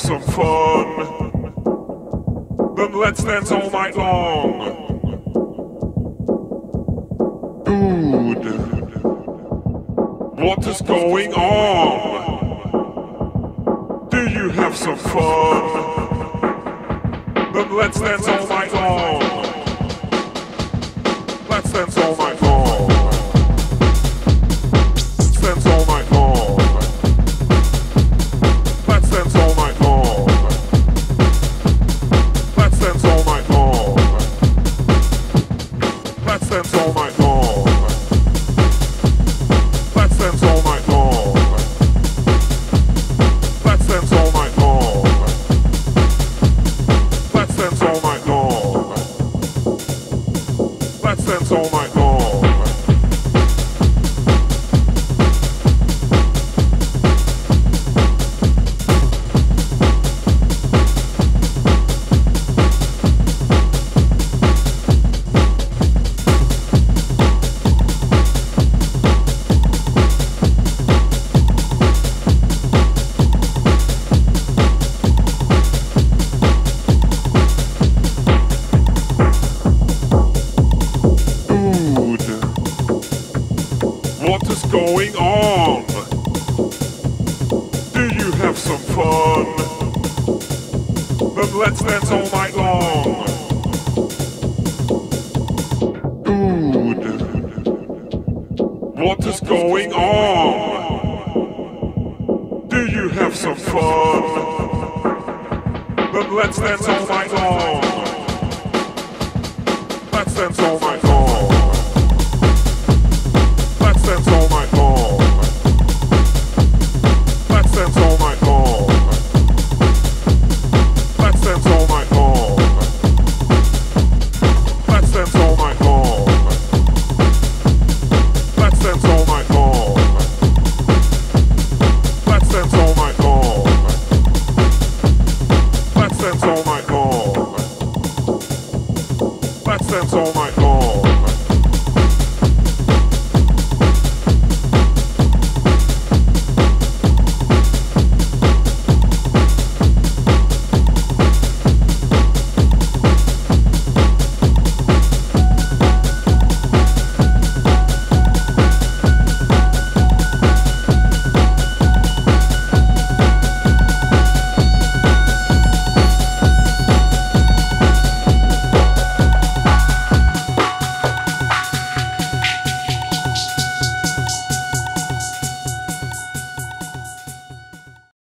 some fun, then let's dance all night long. Dude, what is going on? Do you have some fun? Then let's dance all night long. Let's dance all night long. Let's dance all night long. Let's dance all night long. Let's dance all night long. Let's dance all night long. Let's dance all night long. Let's dance all night long. Let's dance all night long. Let's dance all night long. What is going on? Do you have some fun? Then let's dance all night long. Dude, what is going on? Do you have some fun? Then let's dance all night long. Let's dance all night long. Let's dance all night long. Let's dance all night long. Let's dance all night long. Let's dance all night long. Let's dance all night long. Let's dance all night long. Let's dance all night long. Let's dance all night long.